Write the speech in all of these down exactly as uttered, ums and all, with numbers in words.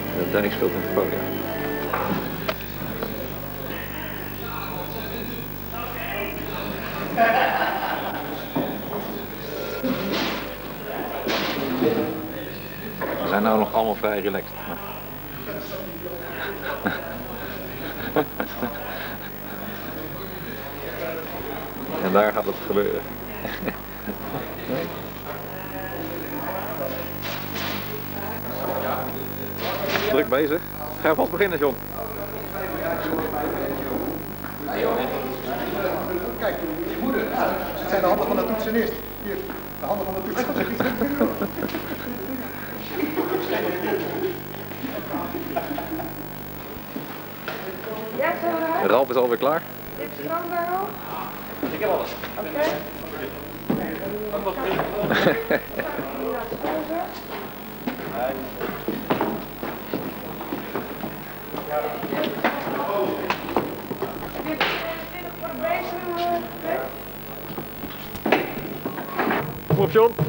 Dennis speelt in het podium. We zijn nou nog allemaal vrij relaxed. En daar gaat het gebeuren. Druk bezig. Ga je vast beginnen, John. Kijk, je moeder. Het zijn de handen van de toetsenist. Hier, de handen van de toetsenist. Ja, zo. Ralf is alweer klaar. Dit is stroom daar al? Ik heb alles. Oké. Okay. Kom op, John.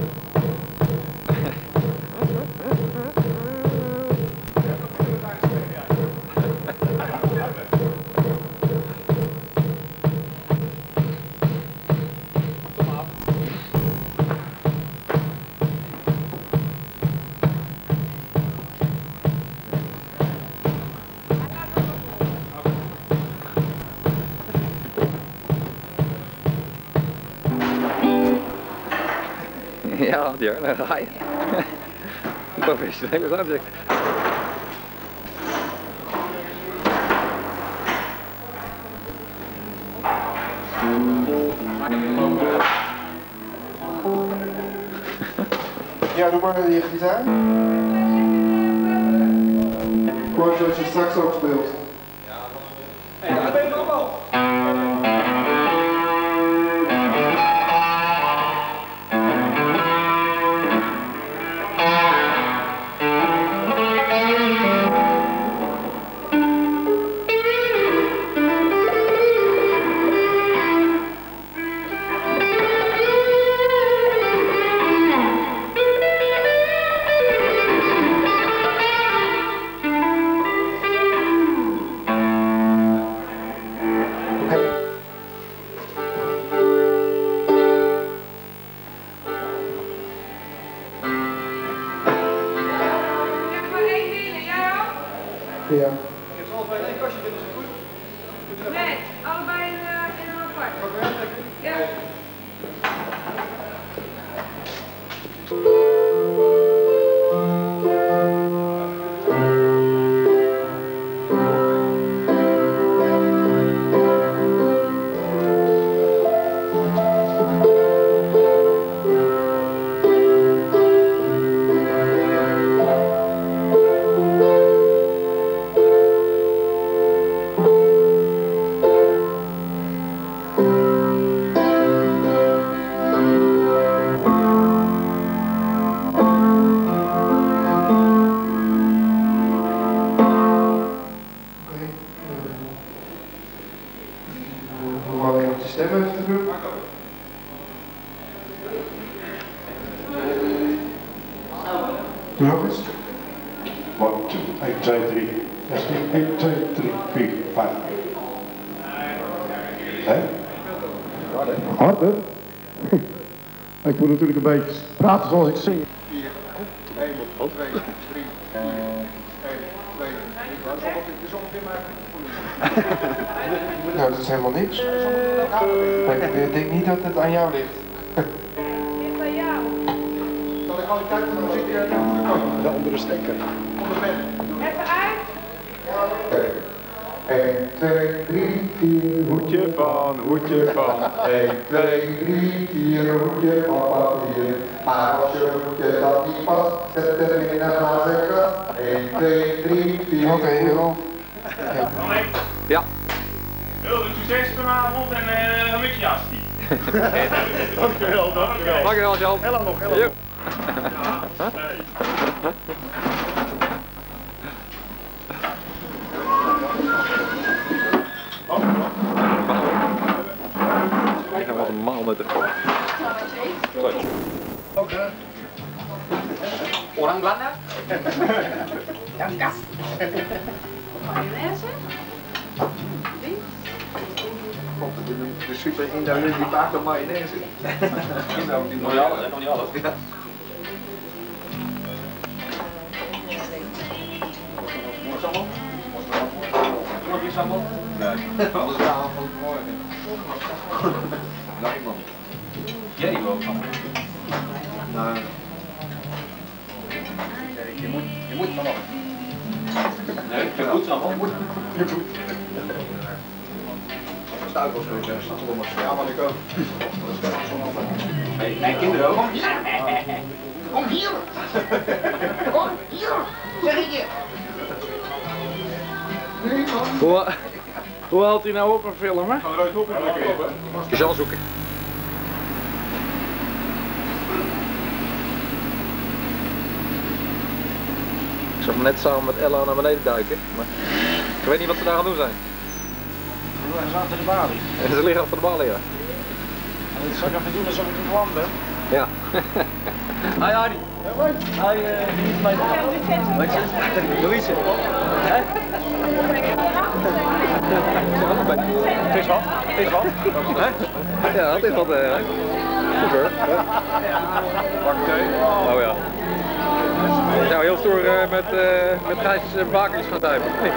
Ja, Björn, daar ga je. Professionele subject. Ja, doe maar je gitaar. Gewoon zoals je straks ook speelt. Hé, daar ben je nog wel. Ja. Ik heb ze allebei in één kastje, dit is het goed? Nee, allebei in, uh, in een apart. Ja. Stem even te doen. Doe nog eens. one, two, één, twee, drie. één, twee, drie, vier, vijf. Hé? Harder. Ik moet natuurlijk een beetje praten zoals ik zing. vier, één, twee, drie, vier, één, twee, drie. Dat is ongeveer maar. Nou, dat is helemaal niks. Ik denk niet dat het aan jou ligt. Ligt bij jou. Zal de kwaliteit van de muziek weer doen? De andere stekker. Onder ben. Even uit. één, twee, drie, vier, hoedje van, hoedje van. één, twee, drie, vier, hoedje van papier. Maar als je hoedje dat niet past, zet hem in een glazen kast. één, twee, drie, vier. Oké, Rolf. Ja. Heel veel succes vanavond en uh, een beetje jas. Dankjewel, dankjewel. Dankjewel, Jan. Hella nog, hella nog. Ja, nee. Ik ga wat een maal met de... Orang Belanda? Mayonaise. Komt het in de, de super Indo die maakt dan mayonaise. Indo die Nog niet alles, hè? Nog niet alles. Ja. Sambal? Nog iets sambal? Nee. Alles is aan van morgen. Nee man. Jij niet wel sambal? Nee. Je moet, je moet sambal. Nee, je moet sambal. Je moet. Stuit was zo, zeg. Ja, maar ik ook. Hey, mijn kinderen ook. Kom hier! Kom hier! Zeg ik je! Nee man! Hoe, hoe haalt hij nou op een film, hè? Gaan we eruit op en lekker op, hè? Zal zoeken. Ik zag hem net samen met Ella naar beneden duiken, maar ik weet niet wat ze daar aan doen zijn. Ze liggen achter de balie. En ze liggen achter de ballen, ja. En dat zou ik even doen alsof ik in het land ben. Ja. Hi Hardy. Hi, uh, wie is mijn naam? Wat is het? Louise. Hè? Vis wat? Vis wat? Hè? Ja, het is wat. Uh, super. Pak thee. Oh ja. Nou, heel stoer uh, met, uh, met Gijs uh, bakens gaan duiken. Nee.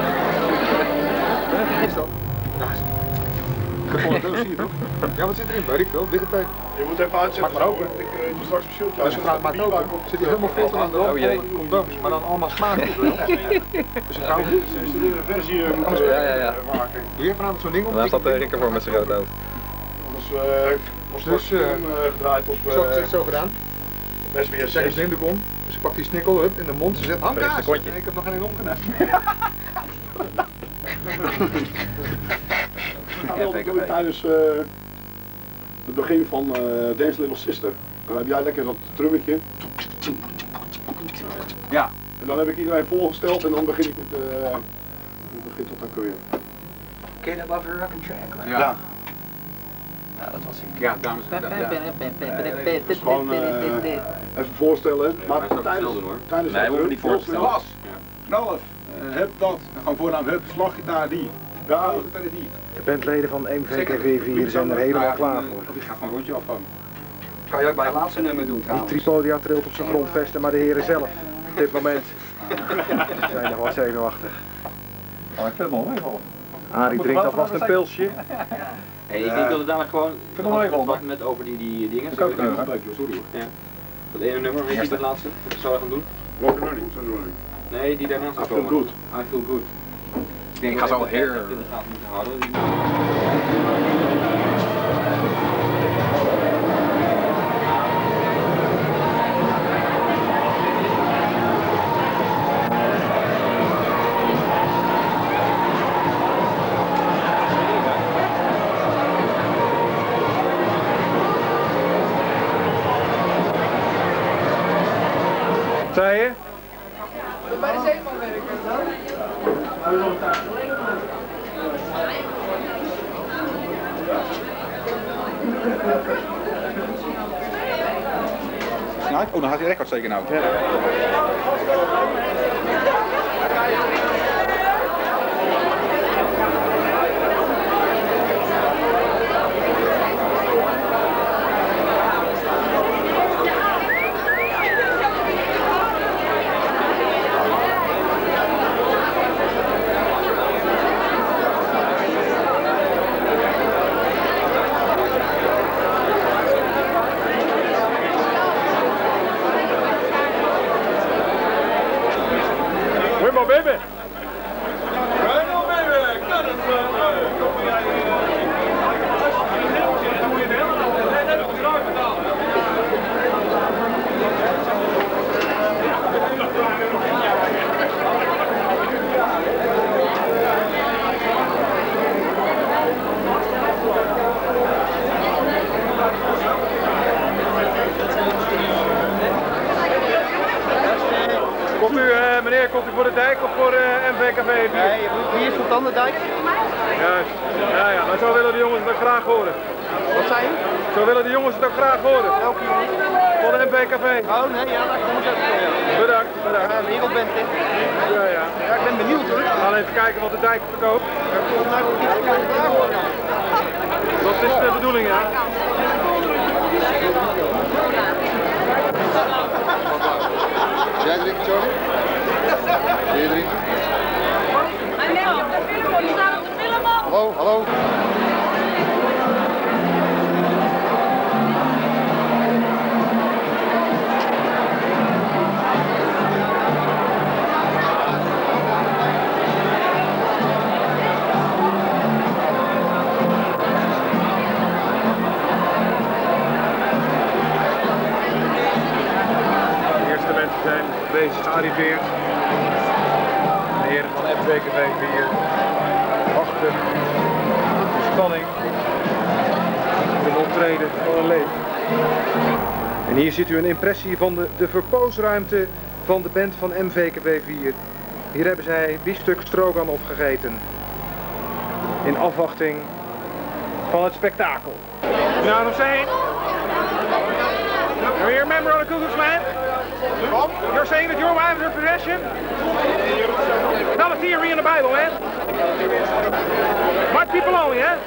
Is dat? Gewoon doos hier toch? Ja, wat zit erin? Weet ik wel, dikke thee. Je moet even uitzetten. Maak maar open. Ik uh, doe straks een shirtje. Als je vraagt, maakt open. Zit hier helemaal vol aan de Oh jee. condooms, maar dan allemaal smaak. Dus ik ga ook een versie uh, moeten Ja, ja, ja. uh, maken. doe je vanavond zo'n ding op? Daar staat uh, Rick ervoor met zijn grote auto. Anders uh, wordt straks Dus, uh, film uh, gedraaid op Zo uh, gezegd, zo gedaan. S B S Zeg zes. eens blinddoek om. Dus ik pak die snikkel up in de mond. Ze zegt, hang Vrees de daar! kontje. Nee, ik heb nog geen omgedaan. Ja, dat doe ik tijdens uh, het begin van uh, Dance Little Sister. Dan heb jij lekker dat trummetje. Ja. En dan heb ik iedereen voorgesteld en dan begin ik met uh, dan begint tot dan weer. Ken je dat Love Rock and Track? Ja. Ja. Ja, dat was ik. Ja, dames en heren. Dus gewoon uh, even voorstellen. Maar Hij zou het tijdens, snel doen, hoor. tijdens Nee, dat we hoeven niet voor te stellen. Bas, knallen. Uh, heb dat. En gewoon voornaam heb slaggitaar die. Ja, gitaar die. De bandleden van M V K V vier zijn er helemaal klaar voor. Die gaat gewoon een rondje afgaan. Kan je ook bij het laatste nummer doen Die trouwens. Tripodia trilt op zijn grondvesten, maar de heren zelf, op dit moment, zijn nog wel zenuwachtig. Oh, ik vind het wel meevallen. Arie drinkt alvast een pilsje. Hey, ik denk dat we dadelijk gewoon Vind hem wel wat met over die, die dingen. Ik ook Sorry, nog, hè? sorry hoor. Ja. Dat ene nummer, weet je dat laatste? Wat we zouden gaan doen? Welke running? running? Nee, die daarnaast I gaat feel komen. good. I feel good. Ik denk Ik ga zo dat we heer- dat in de gaten moeten houden. Zei je? Bij de zeeman werken. Snap? Oh, dan gaat hij record zeker nou. Wimbo baby! Komt u, uh, meneer, komt u voor de dijk of voor uh, M V K V? Nee, wie is van Tandendijk? Juist. Ja, ja, maar zo willen de jongens het ook graag horen. Wat zei je? Zo willen de jongens het ook graag horen. Welke jongens? Voor de M V K V. Oh nee, ja, dat komt ook. Bedankt, bedankt. Ja, wereldband, hè? benieuwd hoor. We gaan even kijken wat de dijk verkoopt. Dat is de bedoeling, ja. Jij drinkt, Charlie? Wil je drinken? Hallo, op de film, die staan op de film op. Hallo, hallo. Zijn deze gearriveerd. De heren van M V K V hier wachten de spanning voor een optreden van een leven. En hier ziet u een impressie van de, de verpoosruimte van de band van M V K V vier. Hier hebben zij biefstuk stroganoff gegeten. In afwachting van het spektakel. You know what I'm saying? Are you a member of the Ku Klux Klan? You're saying that your wife is your possession? Not a theory in the Bible, man. White people only, hè?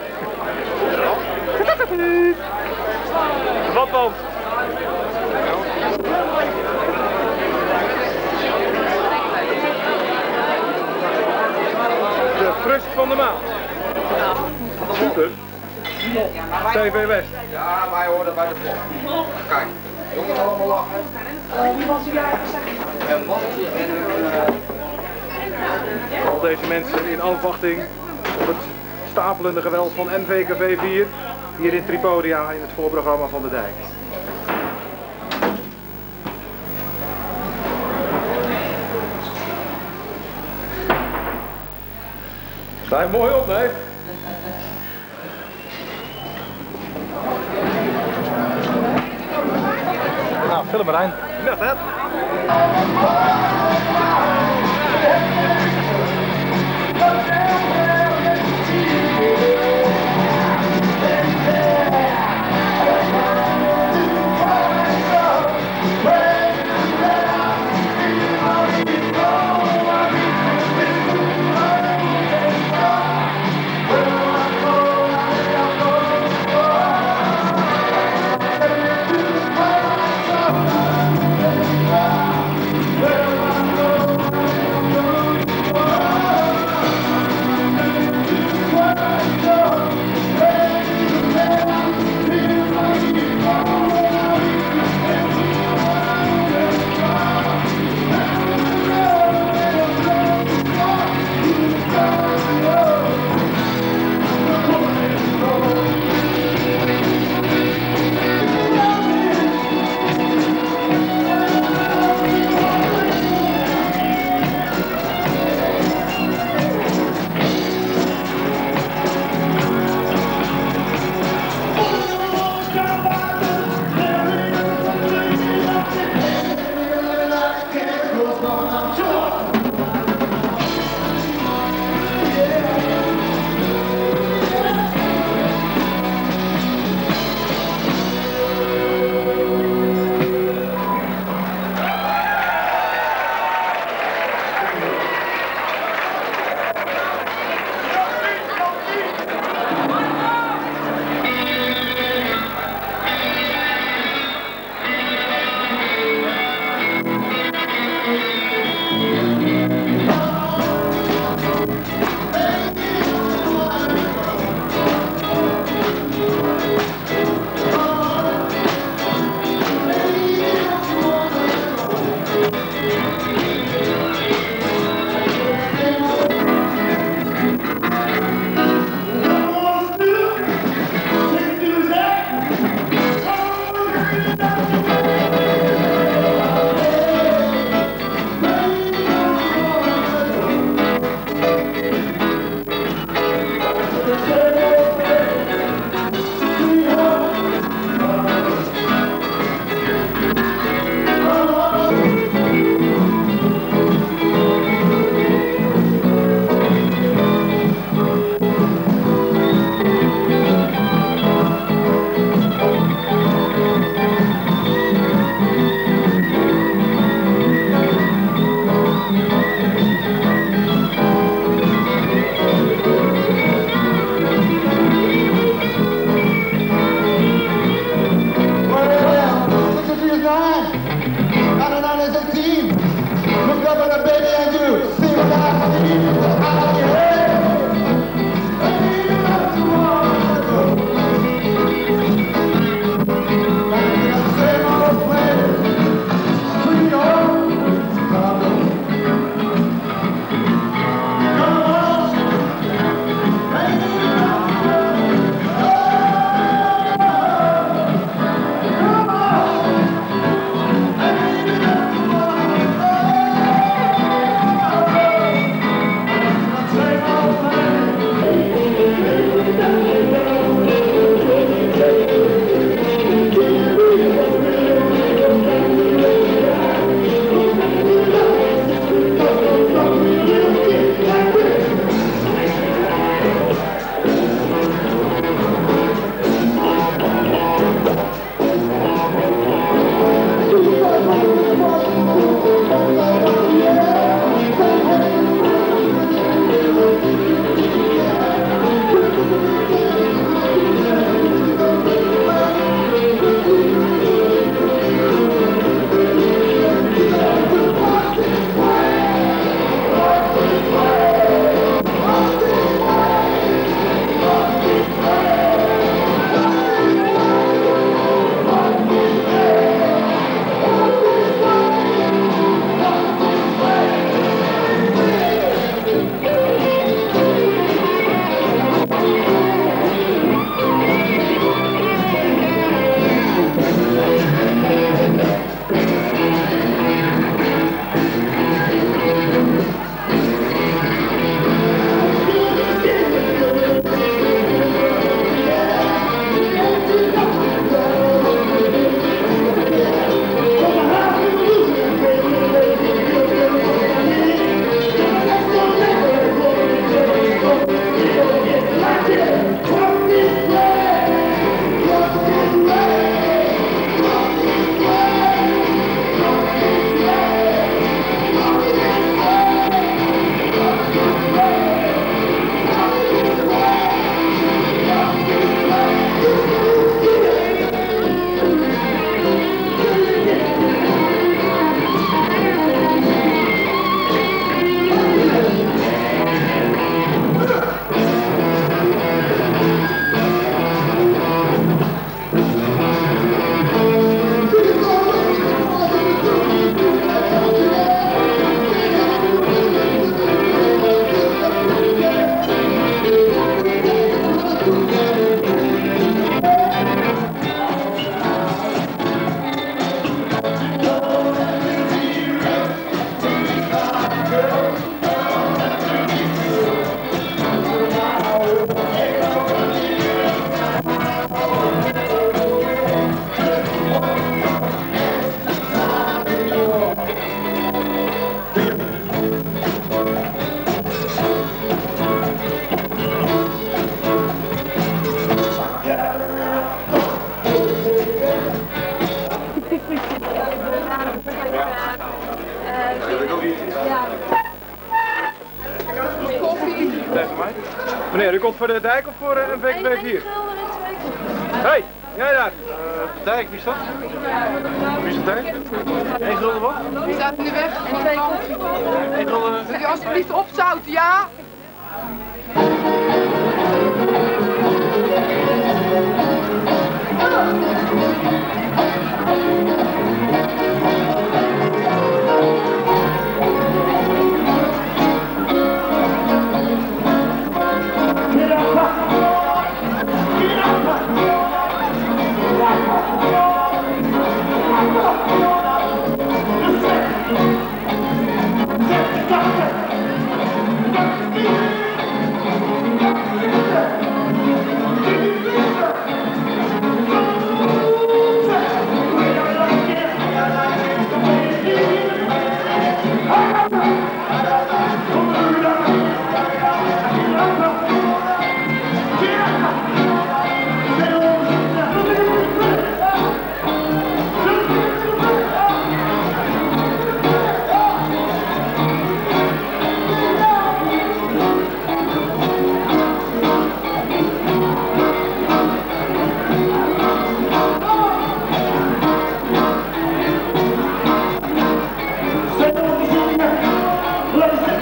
Wat dan? De frust van de maand. Super. T V West. Ja, wij horen bij de volk. Kijk, jongens allemaal lachen. Wie was u eigenlijk zeggen? En mannetje en een... Al deze mensen in afwachting op het stapelende geweld van M V K V vier hier in Tripodia in het voorprogramma van de Dijk. Sta je mooi op, hè? Nou, film Marijn. Net, hè? Well, Meneer, u komt voor de dijk of voor uh, een V K B vier? Hé, hey, jij daar. Uh, de dijk, wie is dat? Wie is de dijk? Eén gulden wat? Die staat in de weg. En twee koffie. Eén gulden. Wil je alsjeblieft opzouten, ja? Ladies and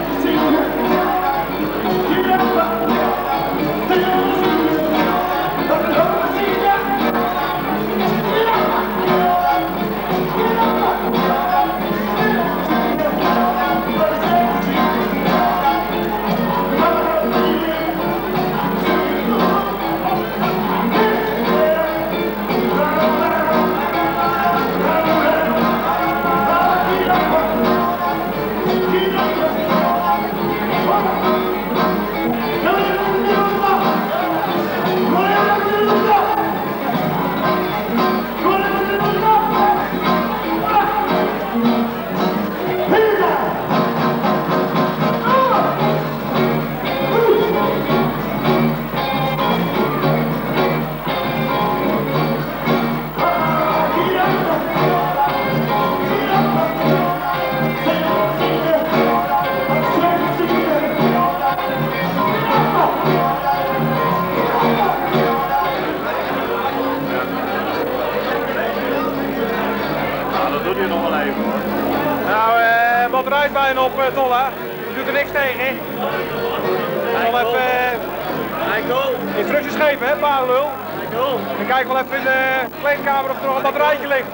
Batterijpijn op, uh, Tolle. Je doet er niks tegen. Zal even uh, instructies geven, hè, paardenlul. En kijk wel even in de kleedkamer of er nog een batterijtje ligt.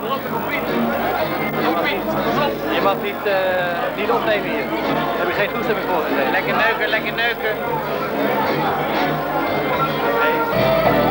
Je mag niet, uh, niet opnemen hier. Daar heb je geen toestemming voor. Lekker neuken, lekker neuken. Nee.